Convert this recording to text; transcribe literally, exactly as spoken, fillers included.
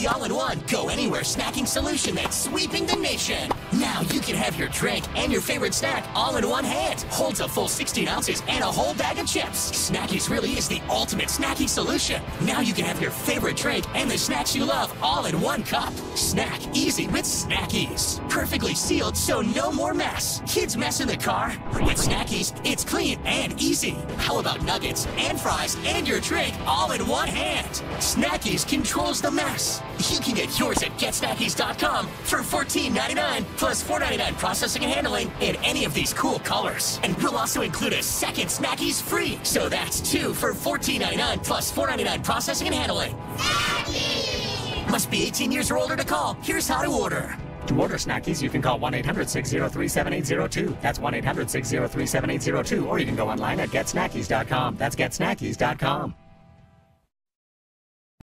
the all-in-one, go-anywhere snacking solution that's sweeping the nation. Now you can have your drink and your favorite snack all in one hand. Holds a full sixteen ounces and a whole bag of chips. Snackies really is the ultimate snacking solution. Now you can have your favorite drink and the snacks you love all in one cup. Snack easy with Snackies. Perfectly sealed so no more mess. Kids mess in the car? With Snackies, it's clean and easy. How about nuggets and fries and your drink all in one hand? Snackies controls the mess. You can get yours at get snackies dot com for fourteen ninety-nine plus four ninety-nine processing and handling in any of these cool colors. And we'll also include a second Snackies free. So that's two for fourteen ninety-nine plus four ninety-nine processing and handling. Snackies! Must be eighteen years or older to call. Here's how to order. To order Snackies, you can call one eight hundred, six oh three, seven eight oh two. That's one eight hundred, six oh three, seven eight oh two. Or you can go online at get snackies dot com. That's get snackies dot com.